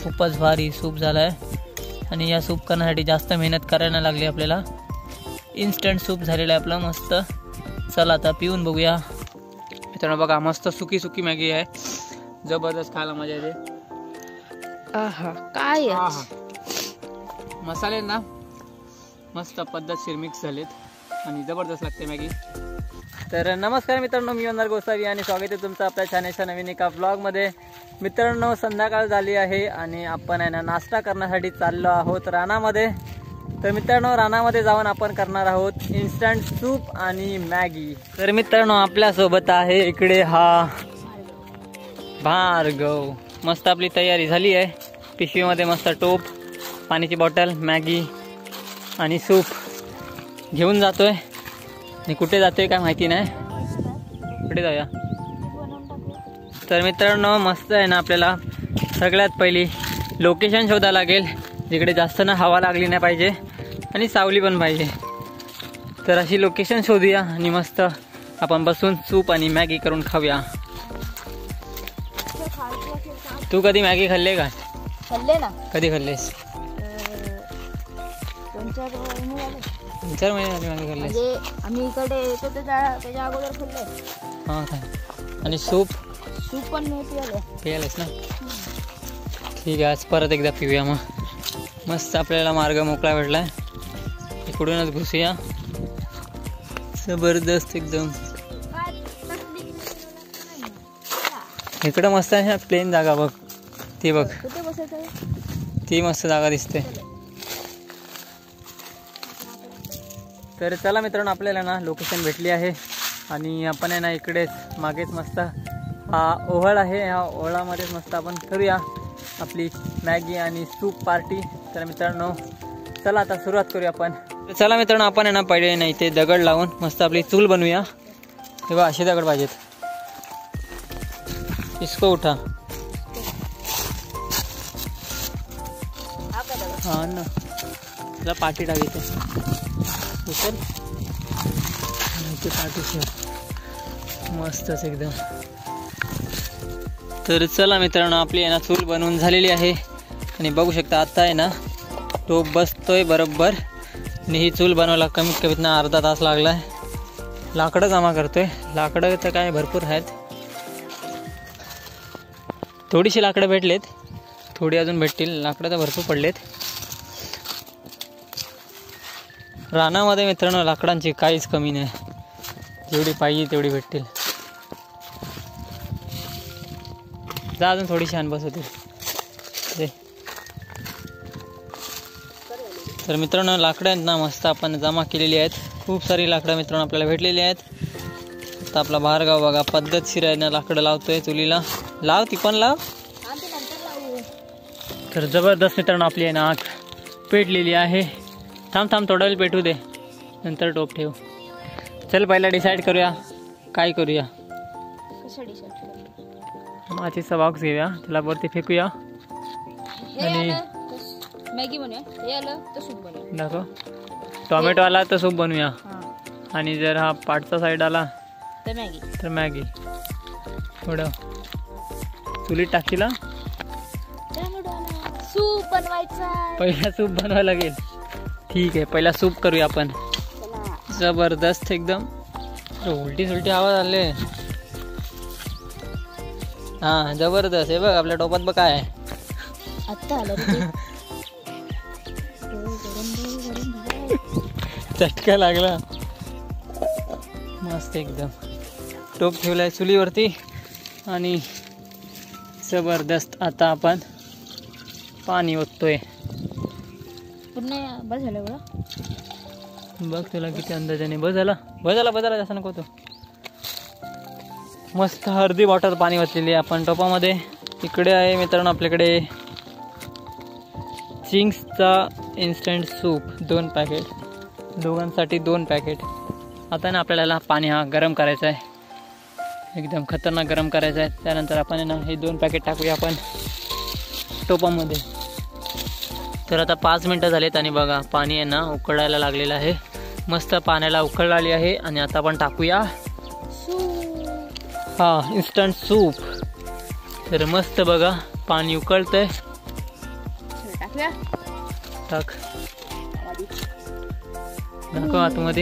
खूपच भारी सूप झाला आहे आणि या सूप करण्यासाठी जास्त मेहनत करायला लागली आपल्याला। इन्स्टंट सूप झालेलं आहे आपलं मस्त। चला आता पिऊन बघूया मित्रांनो। बघा मस्त सुकी सुकी मॅगी आहे, जबरदस्त खायला मजा येते। आहा काय मसाले ना मस्त पद्धतशीर मिक्स झालेत आणि जबरदस्त लागते मॅगी। तर नमस्कार मित्रांनो, मी वंदर गोसावी आणि स्वागत आहे तुमचं आपल्या चॅनलच्या नवीन एका व्लॉगमध्ये। मित्रांनो संध्याकाळ झाली आहे आणि आपण आहे ना नाश्ता करण्यासाठी चाललो आहोत रानामध्ये। तर मित्रांनो रानामध्ये जाऊन आपण करणार आहोत इन्स्टंट सूप आणि मॅगी। तर मित्रांनो आपल्यासोबत आहे इकडे हा भार्गव। मस्त आपली तयारी झाली आहे, पिशवीमध्ये मस्त टोप, पाण्याची बॉटल, मॅगी आणि सूप घेऊन जातोय आणि कुठे जातोय काय माहिती नाही, कुठे जाऊया। तर मित्रांनो मस्त आहे ना, आपल्याला सगळ्यात पहिली लोकेशन शोधायला लागेल जिकडे जास्त ना हवा लागली नाही पाहिजे आणि सावली पण पाहिजे। तर अशी लोकेशन शोधूया आणि मस्त आपण बसून सूप आणि मॅगी करून खाऊया। तू कधी मॅगी खाल्ले का? खाल्ले ना। कधी खाल्लेस? 2-4 महिने झाले मॅगी खाल्लेस? म्हणजे आम्ही इकडे येतो त्याच्या अगोदर खाल्ले। हां काय? आणि सूप पण मी पियालेस ना? ठीक आहे, आज परत एकदा पिऊया मग। मस्त आपल्याला मार्ग मोकळा भेटला, इकडूनच घुसूया। जबरदस्त एकदम। इकडं मस्त आहे प्लेन जागा, बघ ती, बघ ती मस्त जागा दिसते। तर चला मित्रांनो आपल्याला ना लोकेशन भेटली आहे आणि आपण आहे ना इकडेच मागेच मस्त हा ओहळ आहे, ह्या ओहळामध्ये मस्त आपण करूया आपली मॅगी आणि सूप पार्टी। तर मित्रांनो चला आता सुरुवात करूया आपण। चला मित्रांनो आपण आहे ना पहिले ना इथे दगड लावून मस्त आपली चूल बनवूया। हे बघा असे दगड पाहिजेत, इसको उठा। हाँ ना, तुला पाठी टाकायचं उचल, पाठी मस्तच एकदम। तर चला मित्रांनो आपली आहे ना चूल बनवून झालेली आहे आणि बघू शकता आता आहे ना तो बसतोय बरोबर। आणि ही चूल बनवायला कमीत कमीत ना अर्धा तास लागला आहे। लाकडं जमा करतोय, लाकडं तर काय भरपूर आहेत, थोडीशी लाकडं भेटलेत, थोडी अजून भेटतील, लाकडं तर भरपूर पडलेत। रानामध्ये मित्रांनो लाकडांची काहीच कमी नाही, जेवढी पाहिजे तेवढी भेटतील। जा अजून थोडीशी आण बस होतील। तर मित्रांनो लाकडं आहेत ना मस्त आपण जमा केलेली आहेत, खूप सारी लाकडं मित्रांनो आपल्याला भेटलेली आहेत। आता आपला भार्गव बघा पद्धतशीर आहे ना लाकडं लावतोय चुलीला। लाव, ती पण लाव। तर जबरदस्त मित्रांनो आपली आहे ना आग पेटलेली आहे। थांब थोडा वेळ पेटू दे, नंतर टोप ठेव। चल पहिला डिसाईड करूया काय करूया। माचीचा बॉक्स घेऊया, त्याला वरती फेकूया आणि मॅगी बनवूया। हे आलं तर सूप बनवूया, दाखव। टोमॅटो आला तर सूप बनवूया आणि जर हा पाठचा साईड आला तर मॅगी। थोडं चुलीत टाकीला सूप बनवायचा, पहिला सूप बनवायला लागेल। ठीक आहे पहिला सूप करूया आपण। जबरदस्त एकदम। उलटी सुलटी आवाज आले, हा जबरदस्त। हे बघ आपल्या टोपात बघ काय आता आलं चटका लागला, मस्त एकदम। टोप ठेवलाय चुलीवरती आणि जबरदस्त आता आपण पाणी ओततोय। पूर्ण बस झालं बघा, बघ तुला किती अंदाजाने बस झाला जास्त नको तो। मस्त अर्धी बॉटल पाणी ओतलेली आहे आपण टोपामध्ये। इकडे आहे मित्रांनो आपल्याकडे चिंग्सचा इन्स्टंट सूप 2 पॅकेट, दोघांसाठी 2 पॅकेट। आता ना आपल्याला पाणी हा गरम करायचा आहे, एकदम खतरनाक गरम करायचा आहे। त्यानंतर आपण ना हे 2 पॅकेट टाकूया आपण टोपामध्ये। तर आता 5 मिनटं झालेत आणि बघा पाणी आहे ना उकळायला लागलेलं आहे, मस्त पाण्याला उकळ आली आहे। आणि आता आपण टाकूया हा इन्स्टंट सूप। तर मस्त बघा पाणी उकळतंय टाकल्या टाक. दाखव आतमध्ये.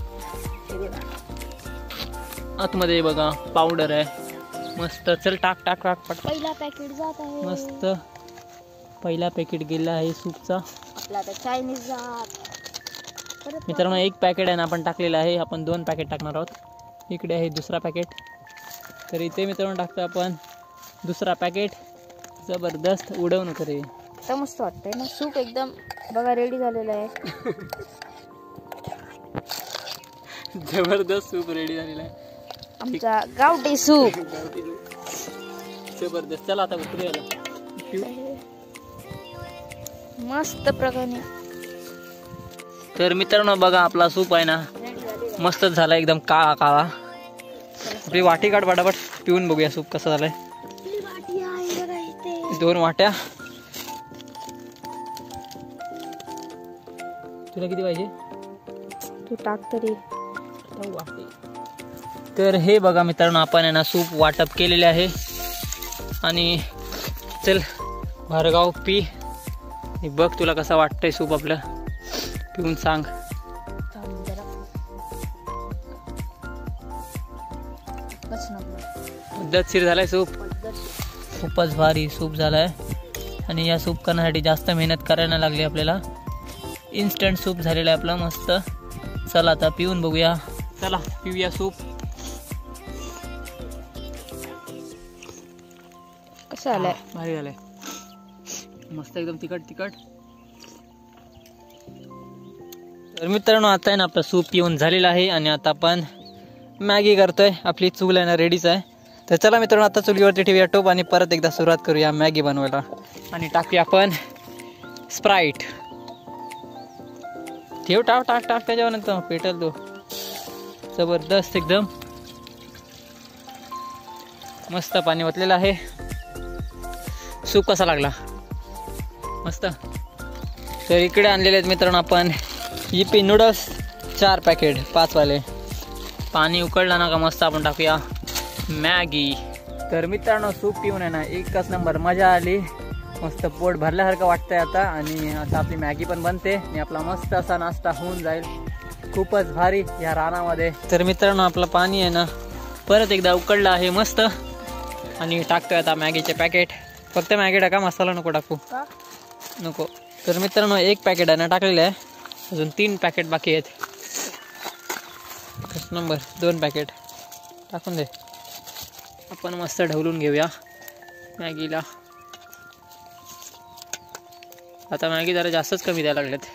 आतमध्ये बघा पावडर आहे मस्त. चल टाक टाक टाक पट. पहिला पॅकेट जात आहे. मस्त पहिला पॅकेट गेला आहे सूपचा. आपला आता चायनीज जात. मित्रांनो एक पॅकेट आहे ना आपण टाकलेलं आहे. आपण 2 पॅकेट टाकणार आहोत. इकडे आहे दुसरा पॅकेट. तर इथे मित्रांनो टाकतो आपण दुसरा पॅकेट. जबरदस्त उडवून करे. तर मस्त वाटतंय ना सूप एकदम बघा रेडी झालेलं आहे. जबरदस्त सूप रेडी झालेला आहे आमचा गावठी सूप. जबरदस्त. चला आता उतरूया मस्त प्रकारे. तर मित्रांनो बघा आपला सूप आहे ना मस्तच झाला एकदम काळा काळा. आपली वाटी काढ पटापट पिऊन बघूया सूप कसं झालंय. 2 वाट्या. तुला किती पाहिजे तू टाक तरी. तर हे बघा मित्रांनो आपण आहे ना सूप वाटप केलेले आहे. आणि चल भार्गव पी. बघ तुला कसं वाटतंय सूप आपलं पिऊन सांग. पद्धतशीर झालाय सूप. खूपच भारी सूप झालाय. आणि या सूप करण्यासाठी जास्त मेहनत करायला लागली आपल्याला. इन्स्टंट सूप झालेलं आहे आपलं मस्त. चला आता पिऊन बघूया. चला पिऊया सूप. कसं आलंय. भारी झालंय मस्त एकदम तिखट तिखट. तर मित्रांनो आता आहे ना आपलं सूप पिऊन झालेलं आहे. आणि आता आपण मॅगी करतोय. आपली चूल आहे ना रेडीच आहे. तर चला मित्रांनो आता चुलीवरती ठेवूया टोप आणि परत एकदा सुरुवात करूया मॅगी बनवायला. आणि टाकूया आपण स्प्राईट. ठेव टाक टाक टाक त्याच्यावर पेटल तो. जबरदस्त एकदम मस्त पाणी ओतलेलं आहे. सूप कसा लागला मस्त. तर इकडे आणलेले आहेत मित्रांनो आपण yippee नूडल्स 4 पॅकेट 5 वाले. पाणी उकळलं ना का मस्त आपण टाकूया मॅगी. तर मित्रांनो सूप पिऊन आहे ना एकच नंबर मजा आली. मस्त पोट भरल्यासारखं वाटतंय आता. आणि आता आपली मॅगी पण बनते आणि आपला मस्त असा नाश्ता होऊन जाईल. खूपच भारी या रानामध्ये. तर मित्रांनो आपलं पाणी आहे ना परत एकदा उकळलं आहे मस्त. आणि टाकतोय आता मॅगीचे पॅकेट. फक्त मॅगी टाका मसाला नको टाकू नको. तर मित्रांनो 1 पॅकेट आहे ना टाकलेलं आहे. अजून 3 पॅकेट बाकी आहेत. एकच नंबर 2 पॅकेट टाकून दे. आपण मस्त ढवलून घेऊया मॅगीला. आता मॅगी जरा जास्तच कमी द्यायला लागलेत.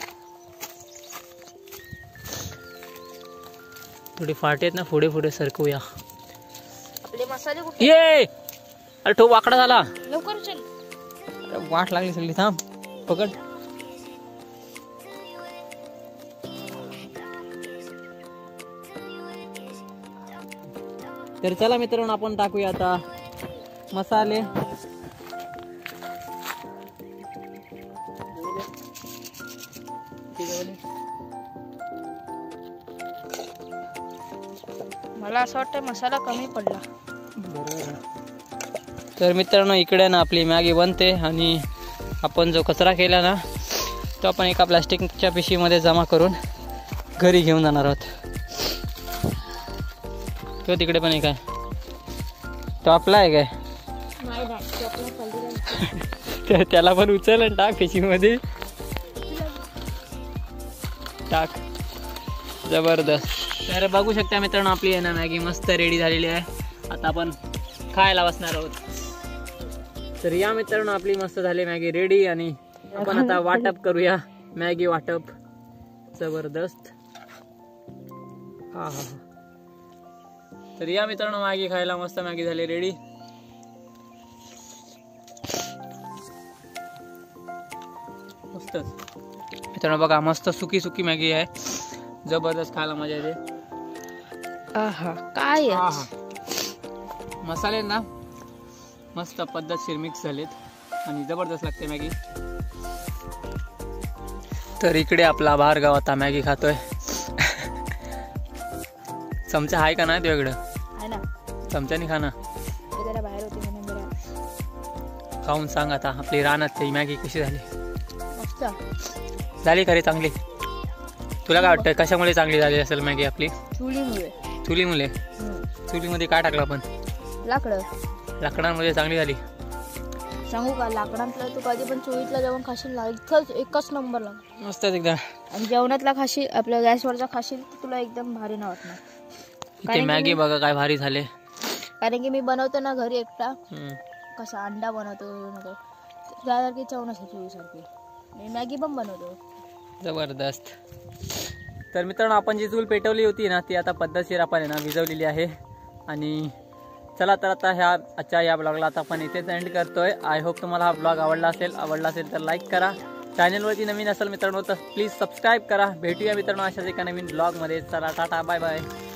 थोडी फाटे आहेत ना पुढे पुढे सरकवूया. आपले मसाले कुठे. ये अरे तो वाकडा झाला. लवकर चल. अरे वाट लागली सगळी. थांब पकड. तर चला मित्रांनो आपण टाकूया आता मसाले. मला असं वाटतं मसाला कमी पडला. बरोबर. तर मित्रांनो इकडे ना आपली मॅगी बनते. आणि आपण जो कचरा केला ना तो आपण एका प्लास्टिकच्या पिशवीमध्ये जमा करून घरी घेऊन जाणार आहोत. तो तिकडे पण एक आहे. तो आपला आहे काय. तर त्याला पण उचल आणि टाक पिशवीमध्ये टाक. जबरदस्त. तर बघू शकता मित्रांनो आपली आहे ना मॅगी मस्त रेडी झालेली आहे. आता आपण खायला बसणार आहोत. तर या मित्रांनो आपली मस्त झाली मॅगी रेडी. आणि आपण आता वाटप करूया मॅगी वाटप. जबरदस्त. हा हा. तर या मित्रांनो मॅगी खायला मस्त मॅगी झाली रेडी. मस्तच मित्रांनो बघा मस्त सुकी सुकी मॅगी आहे. जबरदस्त खायला मजा येते. आहा काय मसाले ना मस्त पद्धतशीर मिक्स झालेत आणि जबरदस्त लागते मॅगी. तर इकडे आपला भार्गव आता मॅगी खातोय. चमचा आहे का नाही तुझ्याकडं. आहे ना. चमच्याने खा ना. जरा बाहेर होती म्हणून जरा खाऊन सांग आता आपली रानात मॅगी कशी झाली. मस्त. झाली खरी चांगली. तुला काय वाटतं कशामुळे चांगली झाली असेल मॅगी आपली? चुलीमुळे. चुलीमुळे. चुलीमध्ये काय टाकलं आपण? लाकडं. लाकडांमध्ये चांगली झाली. सांगू का, लाकडांतलं तू कधी पण चोळीतला जेवण खाशील ना, इतकंच एकच नंबर लागतो. मस्तच एकदम. आणि जेवणातला खाशील, आपल्या गॅसवरचा खाशील तर तुला एकदम भारी नाही वाटणार. इथे मॅगी बघा काय भारी झाले. कारण की मी बनवतो ना घरी एकटा, कसा अंडा बनवतो त्यासारखी चव नसते चोळीसारखी. मी मॅगी पण बनवतो. जबरदस्त. तर मित्रांनो, आपण जी चूल पेटवली होती ना ती आता पद्धतशीर आपण आहे ना विझवलेली आहे. आणि चला तर आता आजच्या या ब्लॉगला आता आपण इथेच एंड करतोय. आय होप तुम्हाला हा ब्लॉग आवडला असेल तर लाईक करा. चॅनलवरती नवीन असेल मित्रांनो तर प्लीज सबस्क्राईब करा. भेटूया मित्रांनो अशाच एका नवीन ब्लॉगमध्ये. चला टाटा बाय बाय.